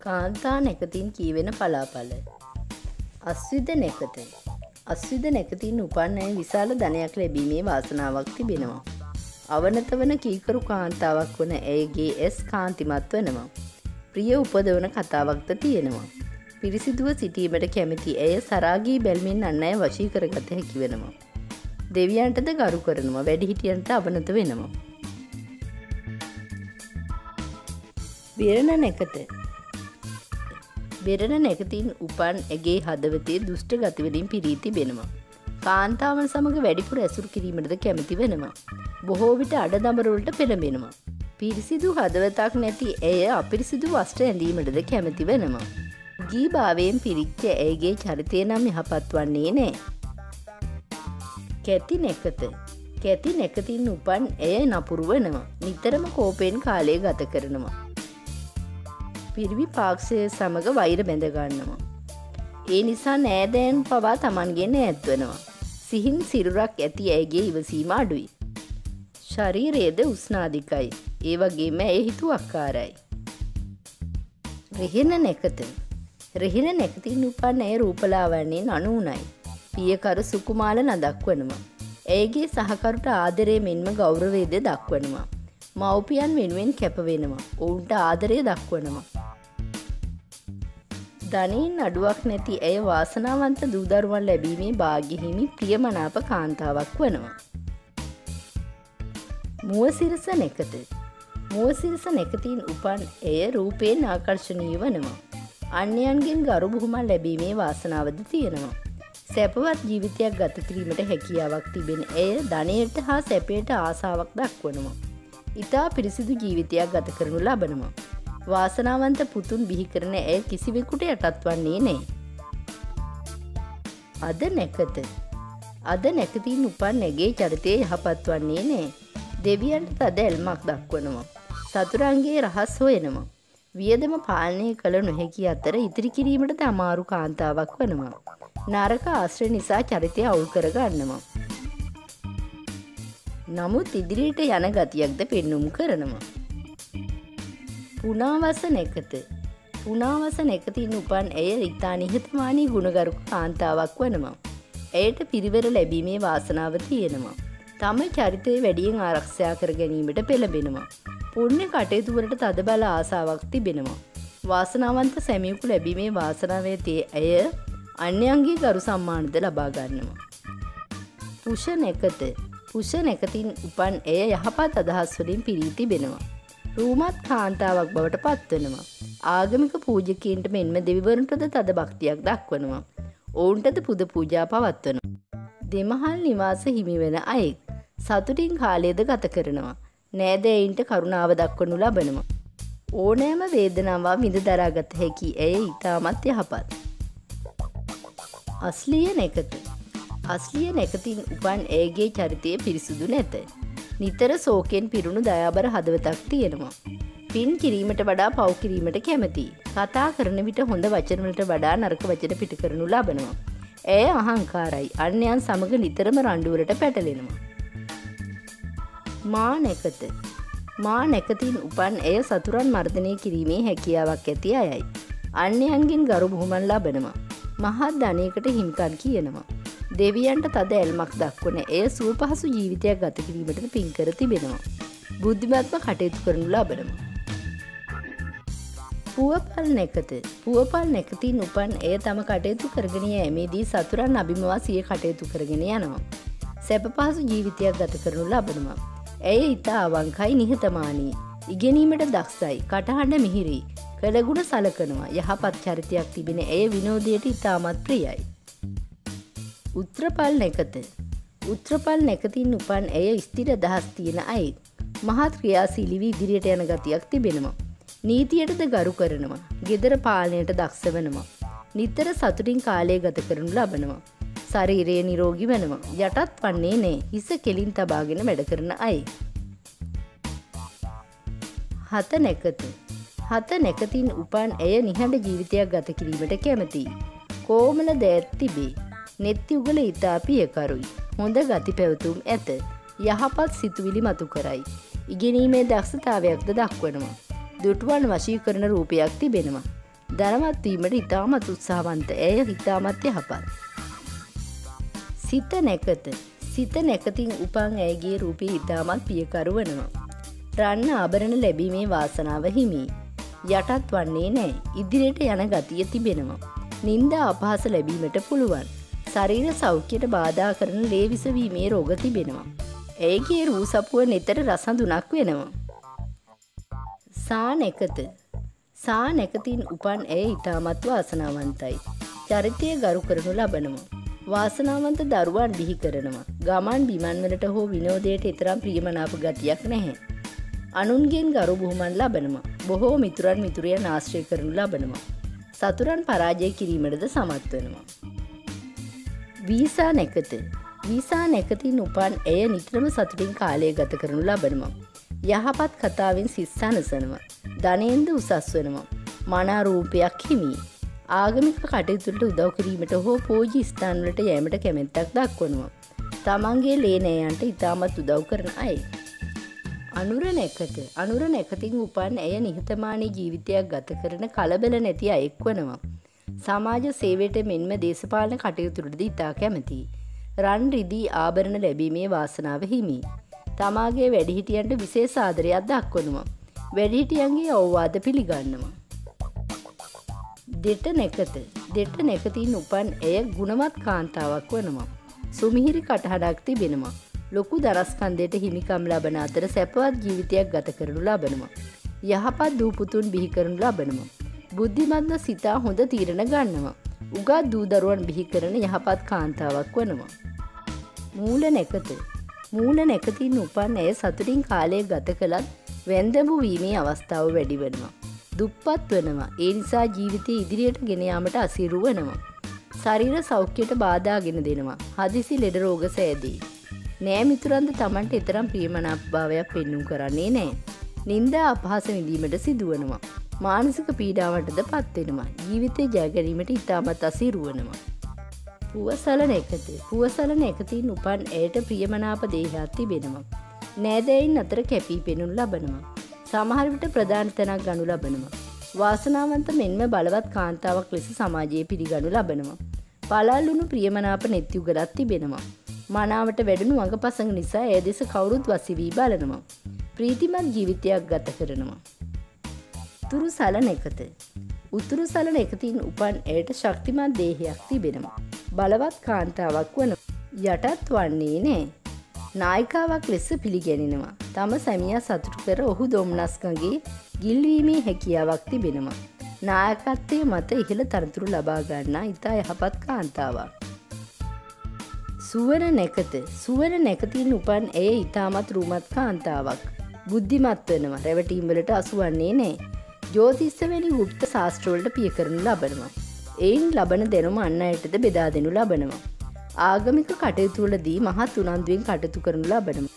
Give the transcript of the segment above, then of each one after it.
කාන්තා නැකතින් කියවෙන පලාපල. අස්විද නැකත. අස්විද නැකතින් උපන් අය විශාල ධනයක් ලැබීමේ වාසනාවක් තිබෙනවා. අවනත වන කීකරු කාන්තාවක් වන ඇයගේ ඇස් කාන්තිමත් වනවා. ප්‍රිය උපදවන කතාවක්ද තියෙනවා. පිරිසිදුව සිටීමට කැමති ඇය සරාගී බැල්මින් අන් අය වශී කරගත හැකි වෙනවා. දෙවියන්ටද ගරු කරනවා, වැඩිහිටියන්ට අවනත වෙනවා. බෙරණ නැකත. බෙරණ නැකතින් උපන් ඇගේ හදවතේ දුෂ්ට ගතිවලින් පිරී තිබෙනවා. කාන්තාවන් සමග වැඩිපුර ඇසුරු කිරීමටද කැමති වෙනවා. බොහෝ විට අඩදඹරවලට පෙළඹෙනවා. පිරිසිදු හදවතක් නැති ඇය අපිරිසිදු වස්ත්‍ර ඇඳීමටද කැමති වෙනවා. ගී භාවයෙන් පිරිච්ච ඇයගේ චරිතය නම් යහපත් වන්නේ නෑ. කැති නැකත. කැති නැකතින් උපන් ඇය නපුරු වනවා. නිතරම කෝපයෙන් කාලය ගත කරනවා. පිරිවි පාක්ෂය සමග වෛර බැඳ ගන්නවා. ඒ නිසා නෑදෑන් පවා තමන්ගෙන් ඈත් වෙනවා. සිහින් සිරුරක් ඇති ඇයගේ ඉවසීම අඩුයි. ශරීරයේද උස්නාධිකයි. ඒ වගේම ඇය හිතුවක්කාරයි. රෙහෙන නැකත. රෙහෙන නැකතින් උපන් ඇය රූපලාවන්‍යයෙන් අනුුණයි. පියකරු සුකුමාල නදක් වනවා. ඇයගේ සහකරුට ආදරය මෙන්ම ගෞරවයද දක්වනවා. මව්පියන් වෙනුවෙන් කැප වෙනවා. ඔවුන්ට ආදරය දක්වනවා. ධනයෙන් අඩුවක් නැති ඇය වාසනාවන්ත දූදරුවන් ලැබීමේ භාග්‍ය හිමි ප්‍රියමනාප කාන්තාවක් වනවා. මුවසිරස නැකත. මුවසිරස නැකතින් උපන් ඇය රූපයෙන් ආකර්ශනීය වනවා. අන්‍යයන්ගෙන් ගරු බුහුමන් ලැබීමේ වාසනාවද තියෙනවා. සැපවත් ජීවිතයක් ගත කිරීමට හැකියාවක් තිබෙන ඇය ධනයට හා සැපයට ආසාවක් දක්වනවා. ඉතා පිරිසිදු ජීවිතයක් ගත කරනු ලබනවා. වාසනාවන්ත පුතුන් බිහි කරන ඇය කිසිවෙකුට යටත් වන්නේ නෑ. අද නැකත. අද නැකතින් උපන් ඇගේ චරිතය යහපත් වන්නේ නෑ. දෙවියන්ට තද ඇල්මක් දක්වනවා. සතුරන්ගේ රහස් හොයනවා. වියදම පාලනය කළ නොහැකි අතර ඉතිරි කිරීමට අමාරු කාන්තාවක් වනවා. නරක ආශ්‍රය නිසා චරිතය අවුල් කර ගන්නවා. නමුත් ඉදිරියට යන ගතියක්ද පෙන්නුම් කරනවා. පුනාවස නැකත. පුනාවස නැකතින් උපන් ඇය ඉතා නිහතමානී ගුණගරුක කාන්තාවක් වනවා. ඇයට පිරිවර ලැබීමේ වාසනාව තියෙනවා. තම චරිතය වැඩියෙන් ආරක්ෂා කර ගැනීමට පෙළඹෙනවා. පුණ්‍ය කටයුතු වලට තදබල ආසාවක් තිබෙනවා. වාසනාවන්ත සැමියෙකු ලැබීමේ වාසනාව ඇති ඇය අන්‍යයන්ගේ ගරු සම්මානද ලබා ගන්නවා. පුෂ නැකත. පුෂ නැකතින් උපන් ඇය යහපත් අදහස් වලින් පිරී තිබෙනවා. රූමත් කාන්තාවක් බවට පත්වනවා. ආගමික පූජකයන්ට මෙන්ම දෙවිවරුන්ටද තද භක්තියක් දක්වනවා. ඔවුන්ටද පුද පූජා පවත්වනවා. දෙමහල් නිවාස හිමි වෙන අයෙක් සතුටින් කාලයද ගත කරනවා. නෑදෑයින්ට කරුණාව දක්වනු ලබනවා. ඕනෑම වේදනාවක් විඳ දරාගත හැකි ඇය ඉතාමත් යහපත්. අස්ලිය නැකත. අස්ලිය නැකතින් උපන් ඇයගේ චරිතය පිරිසුදු නැත. නිතර සෝකෙන් පිරුණු දයාබර හදවතක් තියෙනවා. පින් කිරීමට වඩා පව් කිරීමට කැමති. කතා කරන විට හොඳ වචනවලට වඩා නරක වචන පිට කරනු ලබනවා. ඇය අහංකාරයි. අන්‍යයන් සමග නිතරම රණ්ඩුවලට පැටලෙනවා. මා නැකත. මා නැකතින් උපන් ඇය සතුරන් මර්ධනය කිරීමේ හැකියාවක් ඇති අයයි. අන්‍යයන්ගෙන් ගරු බුහුමන් ලබනවා. මහත් ධනයකට හිමිකම් කියනවා. දෙවියන්ට තද ඇල්මක් දක්වන එය සුව පහසු ජීවිතයක් ගත කිරීමට පින් කර තිබෙනවා. බුද්ධිමත්ව කටයුතු කරනු ලබනවා. පුවපල් නැකත. පුවපල් නැකතින් උපන් එය තම කටයුතු කරගෙන යෑමේදී සතුරන් අභිමවා සිය කටයුතු කරගෙන යනවා. සැප පහසු ජීවිතයක් ගත කරනු ලබනවා. ඇය ඉතා අවංකයි, නිහතමානී, ඉගෙනීමට දක්ෂයි, කටහඬ මිහිරි, කළගුණ සලකනවා. යහපත් චරිතයක් තිබෙන ඇය විනෝදයට ඉතාමත් ප්‍රියයි. උත්‍රපල් නැකත. උත්‍රපල් නැකතින් උපන් ඇය ස්ථිර අදහස් තියෙන අයෙක්. මහත් ක්‍රියාශීලී ඉදිරියට යන ගතියක් තිබෙනවා. නීතියටද ගරු කරනවා. ගෙදර පාලනයට දක්ෂ වෙනවා. නිතර සතුටින් කාලය ගත කරනු ලබනවා. ශරීරය නිරෝගී වෙනවා. යටත් වන්නේ නෑ. හිස කෙලින් තබාගෙන වැඩ කරන අයෙක්. හත නැකත. හත නැකතින් උපන් ඇය නිහඬ ජීවිතයක් ගත කිරීමට කැමතියි. කෝමල දෑත් තිබේ. නෙත්ති උගල ඉතා පියකරුයි. හොඳ ගති පැවතුම් ඇත. යහපත් සිතුවිලි මතු කරයි. ඉගෙනීමේ දක්ෂතාවයක්ද දක්වනවා. දුටුවන් වශී කරන රූපයක් තිබෙනවා. ධනවත් වීමට ඉතාමත් උත්සාහවන්ත ඇය ඉතාමත් යහපත්. සිත නැකත. සිත නැකතින් උපන් ඇයගේ රූපී ඉතාමත් පියකරු වනවා. රන්න ආභරණ ලැබීමේ වාසනාව හිමි. යටත් වන්නේ නෑ. ඉදිරියට යන ගතිය තිබෙනවා. නින්දා අපහාස ලැබීමට පුළුවන්. ශරීර සෞඛ්‍යයට බාධා කරන ලේ විසවීමේ රෝග තිබෙනවා. ඇයගේ රූ සපුව නෙතර රසඳුනක් වෙනවා. සා නැකත. සා නැකතින් උපන් ඇය ඉතාමත් වාසනාවන්තයි. චරිතය ගරු කරනු ලබනවා. වාසනාවන්ත දරුවන් බිහි කරනවා. ගමන් බිමන් වලට හෝ විනෝදයට තරම් ප්‍රියමනාප ගතියක් නැහැ. අනුන්ගෙන් ගරු බුහුමන් ලබනවා. බොහෝ මිතුරන් මිතුරියන් ආශ්‍රය කරනු ලබනවා. සතුරන් පරාජය කිරීමටද සමත් වෙනවා. වීසා නැකත. වීසා නැකතින් උපන් ඇය නිතරම සතුටින් කාලය ගත කරනු ලබනවා. යහපත් කතාවෙන් සිත් සනසනවා. ධනයෙන්ද උසස් වෙනවා. මනා රූපයක් හිමි. ආගමික කටයුතුවලට උදව් කිරීමට හෝ පූජ්‍ය ස්ථානවලට යෑමට කැමැත්තක් දක්වනවා. තමන්ගේ ලේනෑයන්ට ඉතාමත් උදව් කරන අය. අනුර නැකත. අනුර නැකතින් උපන් ඇය නිහතමානී ජීවිතයක් ගත කරන කලබල නැති අයෙක් වනවා. සමාජ සේවයට මෙන්ම දේශපාලන කටයුතුවලද ඉතා කැමැතියි. රන් රිදී ආභරණ ලැබීමේ වාසනාව හිමි. තමාගේ වැඩිහිටියන්ට විශේෂ ආදරයක් දක්වනවා. වැඩිහිටියන්ගේ අවවාද පිළිගන්නවා. දෙට නැකත. දෙට නැකතින් උපන් ඇය ගුණවත් කාන්තාවක් වනවා. සුමිහිරි කටහඬක් තිබෙනවා. ලොකු දරස්කන්දයට හිමිකම් ලබන අතර සැපවත් ජීවිතයක් ගත කරනු ලබනවා. යහපත් දූ පුතුන් බිහි කරනු ලබනවා. බුද්ධිමත්ව සිතා හොඳ තීරණ ගන්නවා. උගත් දූ දරුවන් බිහි කරන යහපත් කාන්තාවක් වනවා. මූල නැකත. මූල නැකතින් උපන් ඇය සතුටින් කාලය ගත කළත් වැන්දඹු වීමේ අවස්ථාව වැඩි වෙනවා. දුප්පත් වෙනවා. ඒ නිසා ජීවිතය ඉදිරියට ගෙන යාමට අසීරු වෙනවා. ශරීර සෞඛ්‍යයට බාධාගෙන දෙනවා. හදිසි ලෙඩ රෝග සෑදී. නෑ මිතුරන්ද Tamanට ඊතරම් ප්‍රියමනාප භාවයක් පෙන්වු කරන්නේ නෑ. නිന്ദා අපහාස විඳීමට සිදුවනවා. මානසික පීඩාවටද පත් වෙනවා. ජීවිතේ ජය ගැනීමට ඉතාමත් අසීරු වෙනවා. පුවසල නැකත. පුවසල නැකතින් උපන් ඇයට ප්‍රියමනාප දේහයක් තිබෙනවා. නෑදෑයින් අතර කැපී පෙනුම් ලබනවා. සමහර විට ප්‍රධාන තැනක් ගනු ලබනවා. වාසනාවන්ත මෙන්ම බලවත් කාන්තාවක් ලෙස සමාජයේ පිළිගනු ලබනවා. පළල්ලුණු ප්‍රියමනාප නෙත්යුගලක් තිබෙනවා. මනාවට වැඩුණු අඟපසඟ නිසා ඒ දෙස කවුරුත් වසිවී බලනවා. ප්‍රීතිමත් ජීවිතයක් ගත කරනවා. උතුරු සල නැකත. උතුරු සල නැකතින් උපන් ඇයට ශක්තිමත් දේහයක් තිබෙනවා. බලවත් කාන්තාවක් වන යටත් වන්නේ නෑ. නායිකාවක් ලෙස පිළිගැනෙනවා. තම සැමියා සතුටු කර ඔහු දොම්නස්කගේ ගිල්වීමේ හැකියාවක් තිබෙනවා. නායකත්වයේ මත ඉහළ තනතුරු ලබා ගන්නා ඉතා යහපත් කාන්තාවක්. සුවර නැකත. සුවර නැකතින් උපන් ඇය ඉතාමත් රූමත් කාන්තාවක්. බුද්ධිමත් වෙනවා. රැවටීම් වලට අසු වන්නේ නෑ. ජ්‍යොතිෂ වැනි ගුප්ත ශාස්ත්‍රවලට පිය කරනු ලබනවා. එයින් ලබන දැනුම අන් අයටද බෙදා දෙනු ලබනවා. ආගමික කටයුතු වලදී මහත් උනන්දුවෙන් කටයුතු කරනු ලබනවා.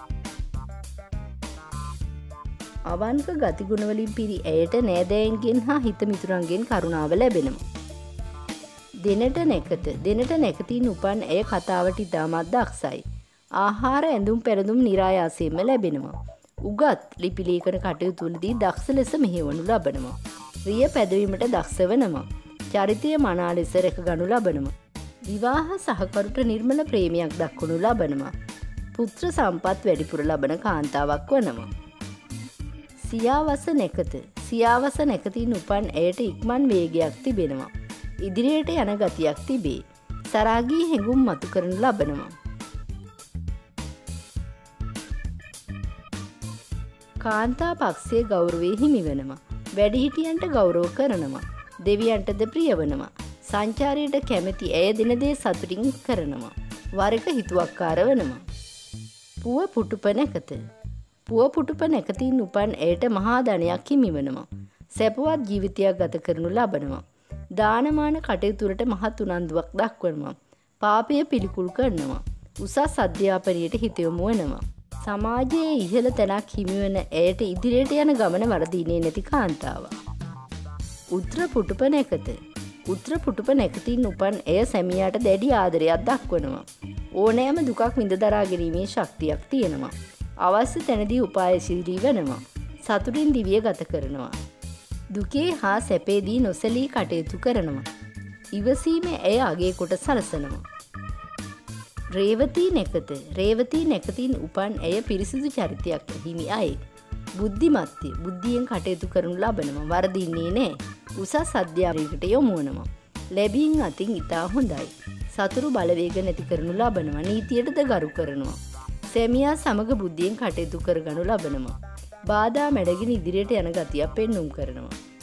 අවංක ගතිගුණ වලින් පිරි ඇයට නෑදෑයන්ගෙන් හා හිත මිතුරන්ගෙන් කරුණාව ලැබෙනවා. දෙනට නැකත. දෙනට නැකතින් උපන් ඇය කතාවට ඉතාමත් දක්ෂයි. ආහාර ඇඳුම් පැළඳුම් නිරායාසයෙන්ම ලැබෙනවා. උගත් ලිපි ලේඛන කටයුතු වලදී දක්ෂ ලෙස මෙහෙවනු ලබනවා. රිය පැදවීමට දක්ෂ වෙනවා. චරිතය මනා ලෙස රැක ගනු ලබනවා. විවාහ සහකරුට නිර්මල ප්‍රේමයක් දක්වනු ලබනවා. පුත්‍ර සම්පත් වැඩිපුර ලබන කාන්තාවක් වනවා. සියාවස නැකත. සියාවස නැකතින් උපන් ඇයට ඉක්මන් වේගයක් තිබෙනවා. ඉදිරියට යන ගතියක් තිබේ. සරාගී හැඟුම් මතු කරනු ලබනවා. කාන්තා පක්ෂයේ ගෞරවයේ හිමි වෙනවා. වැඩිහිටියන්ට ගෞරව කරනවා. දෙවියන්ටද ප්‍රිය වෙනවා. සංචාරයට කැමැති ඇය දින දේ සතුටින් කරනවා. වරක හිතුවක්කාර වෙනවා. පුව පුටුප නැකත. පුව පුටුප නැකතින් උපන් ඇයට මහා ධනයක් හිමි වෙනවා. සැපවත් ජීවිතයක් ගත කරනු ලබනවා. දානමාන කටයුතු වලට මහත් උනන්දුවක් දක්වනවා. පාපය පිළිකුල් කරනවා. උසස් අධ්‍යාපනයට හිත යොමු වෙනවා. සමාජයේ ඉහළ තැනක් හිමි වෙන ඇයට ඉදිරියට යන ගමන වරදින්නේ නැති කාන්තාවක්. උත්‍ර පුටුප නැකත. උත්‍ර පුටුප නැකතින් උපන් ඇය සැමියාට දැඩි ආදරයක් දක්වනවා. ඕනෑම දුකක් විඳ දරා ගැනීමේ ශක්තියක් තියෙනවා. අවශ්‍ය තැනදී උපායශීලී වෙනවා. සතුටින් දිවිය ගත කරනවා. දුකේ හා සැපේදී නොසැලී කටයුතු කරනවා. ඉවසීමේ ඇය අගේ කොට සලසනවා. රේවතී නැකත. රේවතී නැකතින් උපන් ඇය පිරිසිදු චරිතයක් හිමි අයෙක්. බුද්ධිමත්ය. බුද්ධියෙන් කටයුතු කරනු ලබනවා. වරදින්නේ නෑ. උසස් අධ්‍යාපනයකට යොමු වෙනවා. ලැබීම් අතින් ඉතා හොඳයි. සතුරු බලවේග නැති කරනු ලබනවා. නීතියටද ගරු කරනවා. සැමියා සමග බුද්ධියෙන් කටයුතු කරගනු ලබනවා. බාධා මැඩගෙන ඉදිරියට යන ගතියක් පෙන්눔 කරනවා.